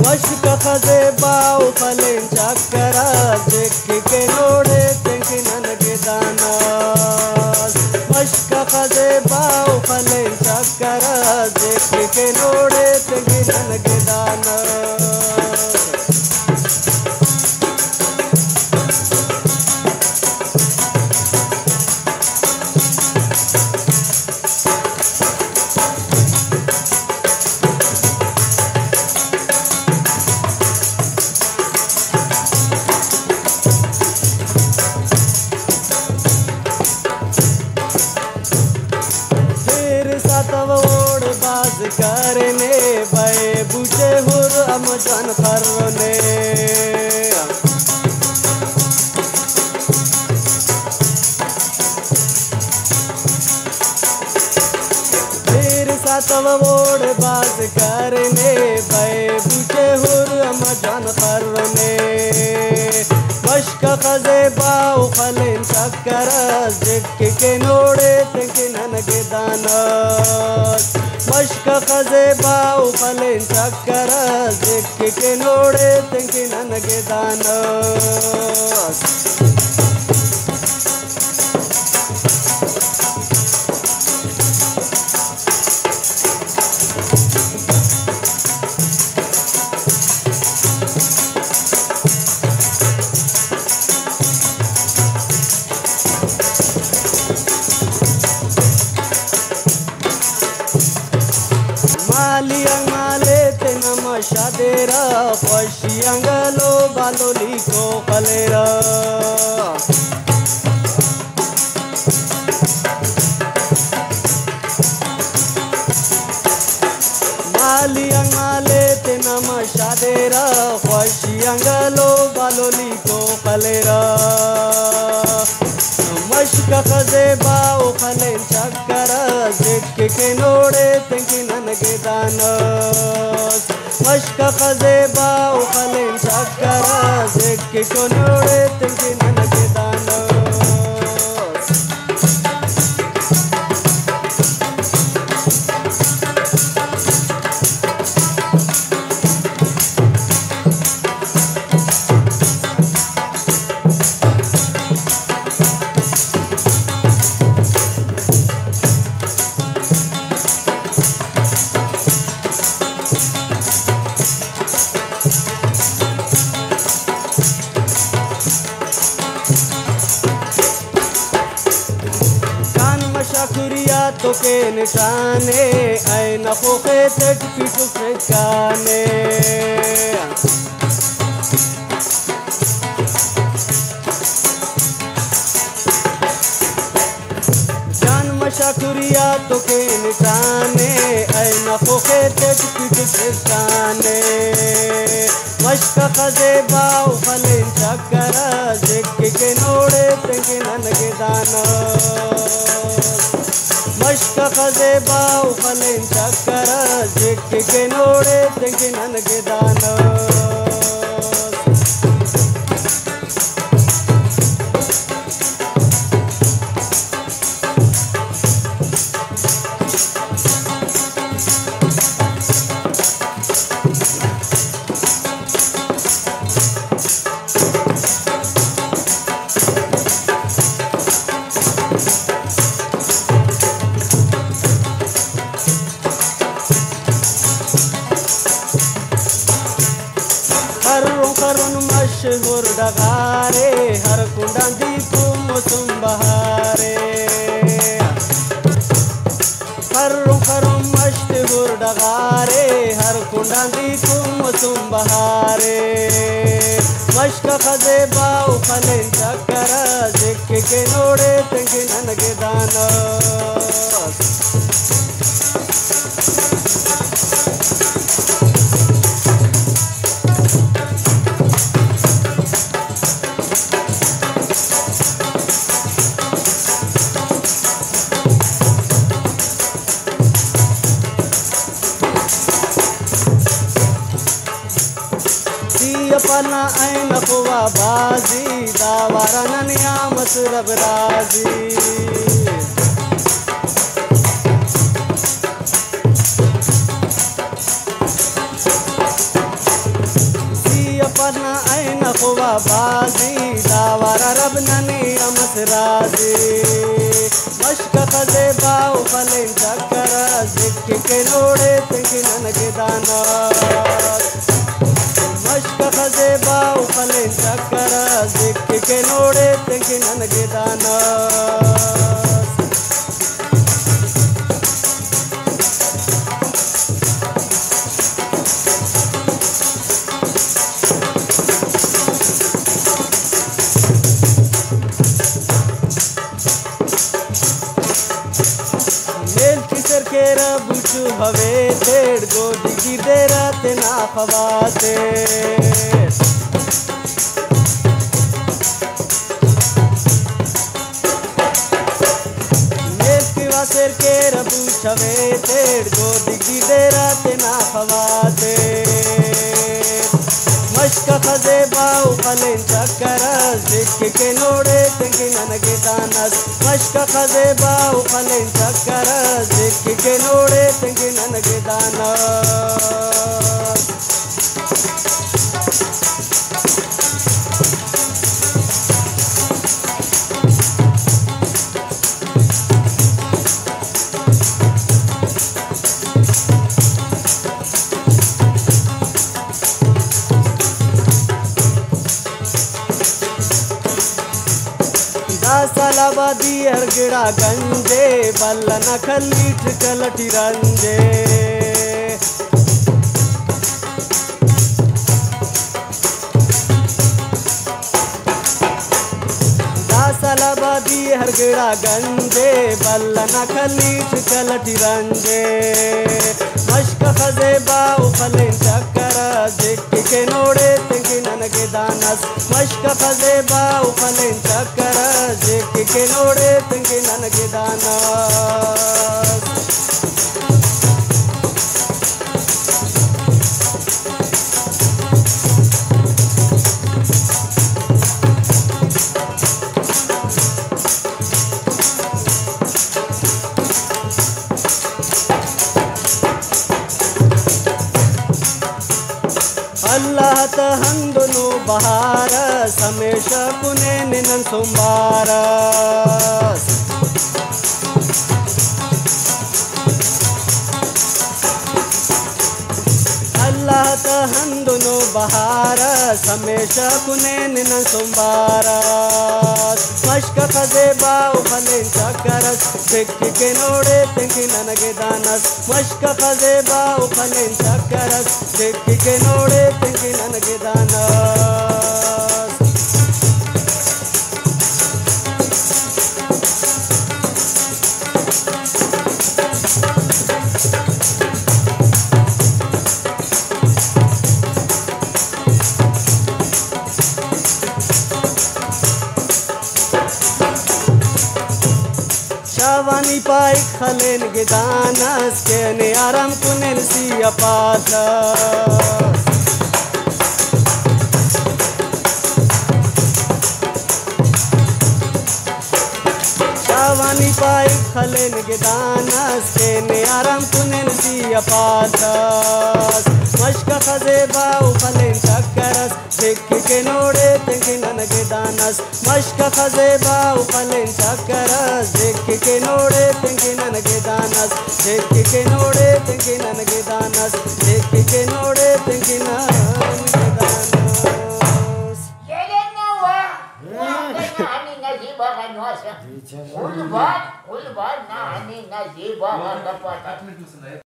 मश्क खजे बाव फलें चक्करा देख के नोड़े तेंकी ननगे दानास मश्क खजे बाव फलें चक्करा देख के नोड़े तेंकी ननगे दानास करने भय बुझे हुर अमजन खरने फिर सातव वोड़ बाज करने भय बुझे हुर अमजन खरने मश्क खजे बाव फलें चक्कर जिक के नोड़े तेंकी ननगे दानास मश्क खजे बाव फलें चक्कर जिक के नोड़े तेंकी ननगे दानास मालियंग माले ते नमशादेरा पशियंगलो बालोली को कलेरा मालियंग माले ते नमशादेरा पशियंगलो बालोली को कलेरा मश्क खजे बाव फलें चक्कर जिक के नोड़े तेंकी ननगे दानास मश्क खजे बाव फलें चक्कर जिक के नोड़े तेंकी ननगे दानास शुक्रिया तो के निशाने ऐ नखोखे तेट पिटु फेकाने जन्म शुक्रिया तो के निशाने ऐ नखोखे तेट पिटु फेकाने मश्क खजे बाव फलें चक्कर जिक के नोड़े तेंकी ननगे दानास मश्क खजे बाव फलें चक्कर जिक के नोड़े तेंकी ननगे दानास मशहूर डगारे हर कुंडांदी कुमसुम बहारे हर मशहूर डगारे हर कुंडांदी कुमसुम बहारे मश्क खजे बाव फलें चक्कर जिक के नोड़े तेंकी ननगे दानास पना ऐन खुआ बाजी दावारा ननिया मसरब राजी नखवा बाजी दावारा रब ननी अमस राजी मश्क खजे बाव फलें चक्कर जिक्की के नोड़े तिंकी ननगे दाना मश्क खजे बाव फलें चक्कर जिक्की के नोड़े तिंकी ननगे दाना केरा बुचू हवे तेड़ गो दिगी देरा ते ना खवाते मेल वासेर केरा बुचवे तेड़ गो दिगी देरा ते ना खवाते मश्क खजे बाव फलें चक्कर जिक्की के नोड़े तिंकी ननगे दानस मश्क खजे बाव फलें चक्कर जिक्की के नोड़े तिंकी ननगे दानस सालाबादी हरगिड़ा गंजे बल्ला नखली ठिकलटी रंजे सालाबादी हरगिड़ा गंजे बल्ला नखली ठिकलटी रंजे मश्क खजे बाव फलें चक्कर जिक्की के नोड़े तिंकी ननगे दानस मश्क खजे बाव फलें चक्कर जिक्की के नोड़े तिंकी ननगे दानस अल्लाह तहंदनु बहार समेश पुने निनन सुमार अल्लाह तहंदनु बहार समेश पुने निनन सुमार मश्क खजे बाव फलें चक्कर जिक्की के नोड़े तिंकी ननगे दानस मश्क खजे बाव फलें चक्कर जिक्की के नोड़े तिंकी ननगे दानस शावानी पाई खलेन गिदानस के ने आराम कुनेन सिया पातस शावानी पाई खलेन गिदानस के ने आराम कुनेन सिया पातस मश्क खजे बाव फलें चक्करस जिक्की के नोड़े तिंकी ननगे दानस मश्क खजे बाव फलें चक्करस जिक्की के नोड़े तिंकी ननगे दानस जिक्की के नोड़े तिंकी ननगे दानस जिक्की के नोड़े तिंकी ननगे दानस Ulbat na ani na jiba